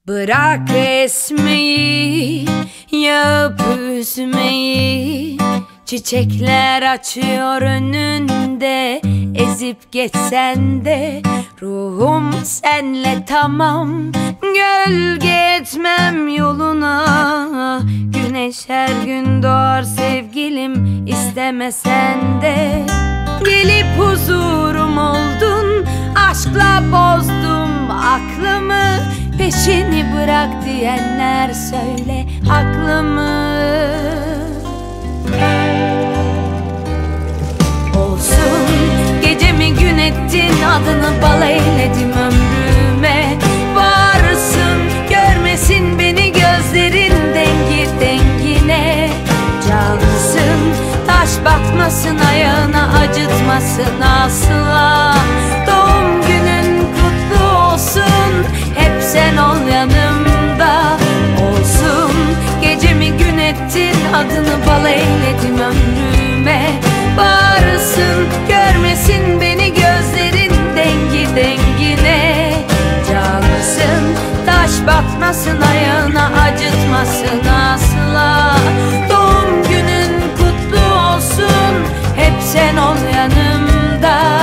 Bırak esmeyi, yağıp üzmeyi. Çiçekler açıyor önünde, ezip geçsen de ruhum senle tamam. Gölge etmem yoluna, güneş her gün doğar sevgilim, istemesen de. Gelip huzurum oldun, aşkla bozdum aklımı. Peşini bırak diyenler söyle haklı mı? Olsun gecemi gün ettin, adını bal eyledim ömrüme. Varsın görmesin beni gözlerin dengi dengine. Cansın taş batmasın ayağına, acıtmasın asla. Doğum günün kutlu olsun, hep sen ol yanımda. Olsun gecemi gün ettin, adını bal eyledim ömrüme. Bağırsın görmesin beni gözlerin dengi dengine. Cansın taş batmasın ayağına, acıtmasın asla. Doğum günün kutlu olsun, hep sen ol yanımda.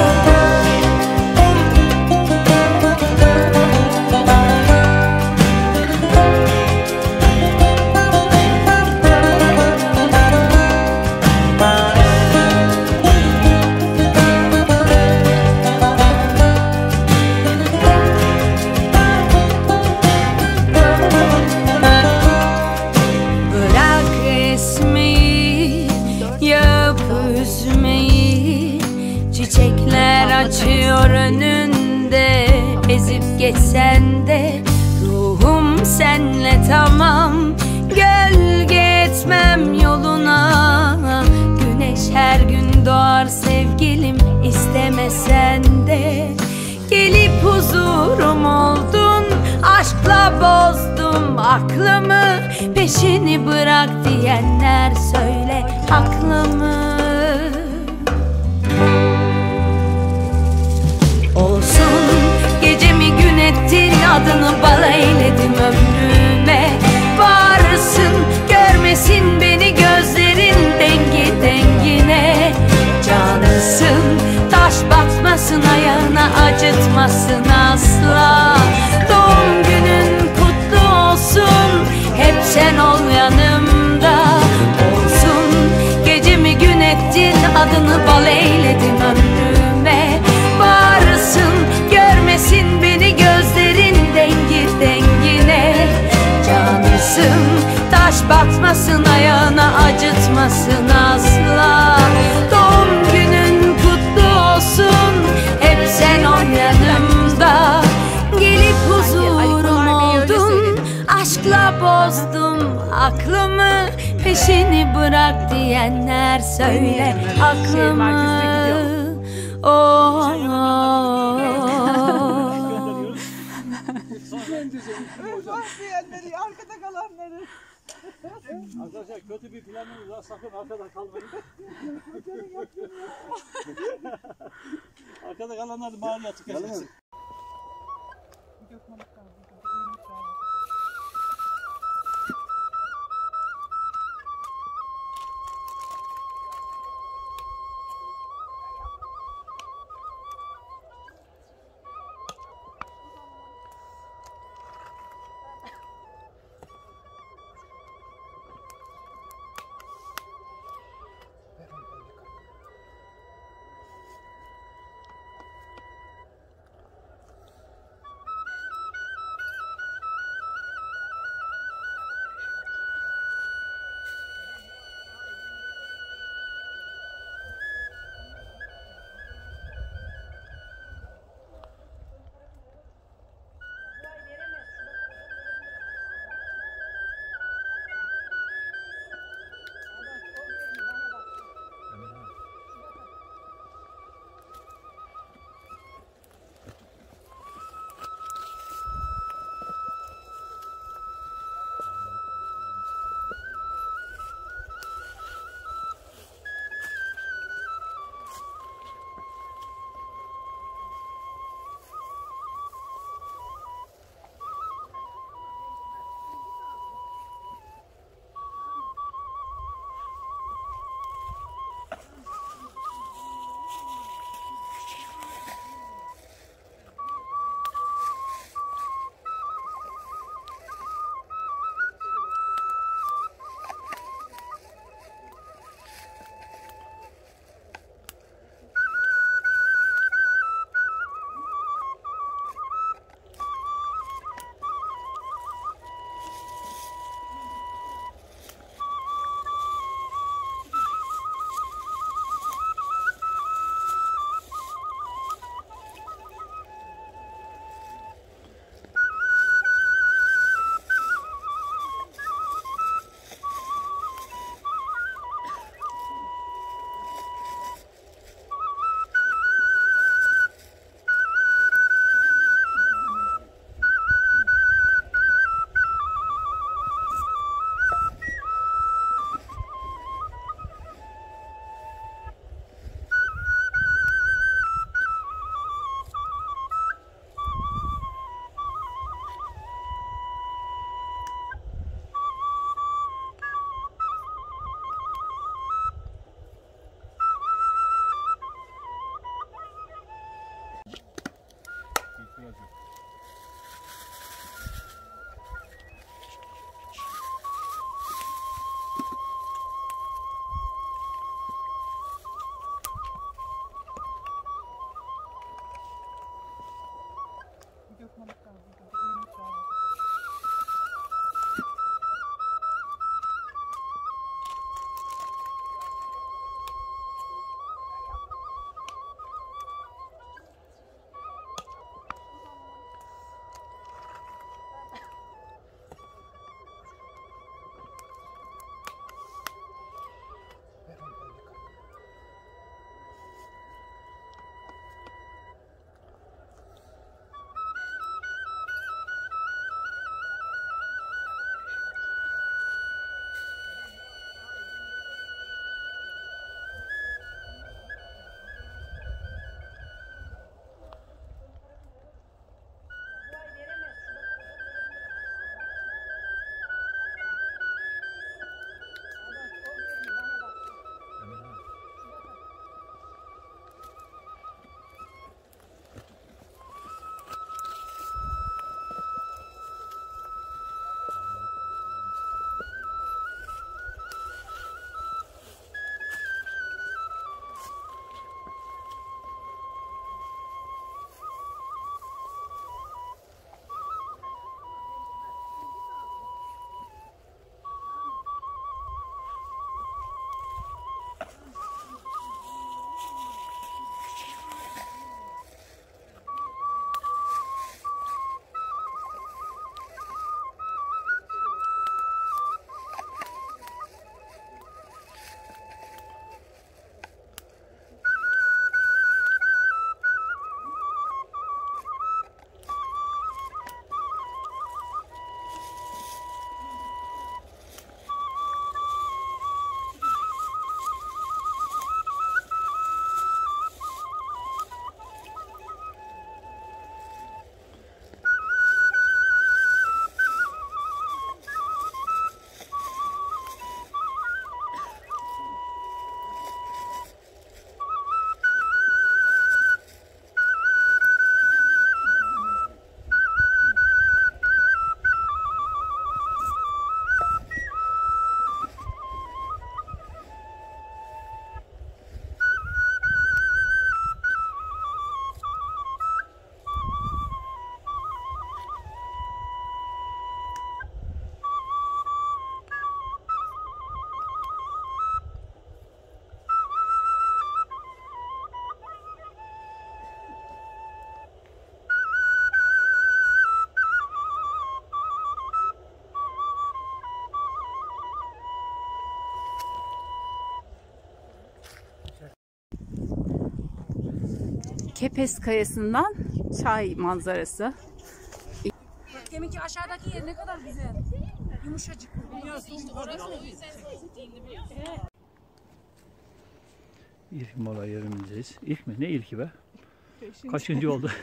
Çiçekler açıyor önünde, ezip geçsen de ruhum senle tamam. Gölge etmem yoluna, güneş her gün doğar sevgilim, istemesen de. Gelip huzurum oldun, aşkla bozdum aklımı. Peşini bırak diyenler söyle haklı mı? Olsun gecemi gün ettin, adını bal eyledim ömrüme. Varsın görmesin beni gözlerin dengi dengine. Cansın taş batmasın ayağına, acıtmasın asla. Doğum günün kutlu olsun, hep sen ol yanımda. Olsun gecemi gün ettin, adını bal eyledim ömrüme. Varsın görmesin beni gözlerin dengi dengine. Cansın taş batmasın ayağına, acıtmasın asla. Doğum günün kutlu olsun, hep sen ol yanımda. Gelip huzurum oldun, aşkla bozdum aklımı. Peşini bırak diyenler söyle haklı mı? Oh, diyenleri, arkada kalanları. Arkadaşlar kötü bir planınız var, sakın arkada kalmayın. Arkada kalanları mahalleye tıkacaksın. Kepez Kayası'ndan çay manzarası. Deminki aşağıdaki yer ne kadar güzel. Yumuşacık. Biliyorsun. İlk mola yerimizdeyiz. İlk mi? Ne ilki be? Kaçıncı oldu?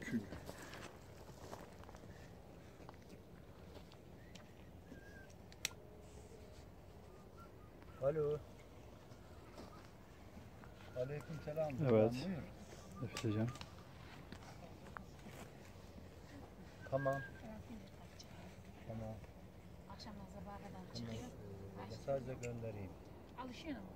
Alo. Aleykümselam. Evet. Buyur. Nefes hocam. Tamam. Tamam. Akşamdan sabaha kadar çıkıyor. Mesajla göndereyim. Alışıyor mu?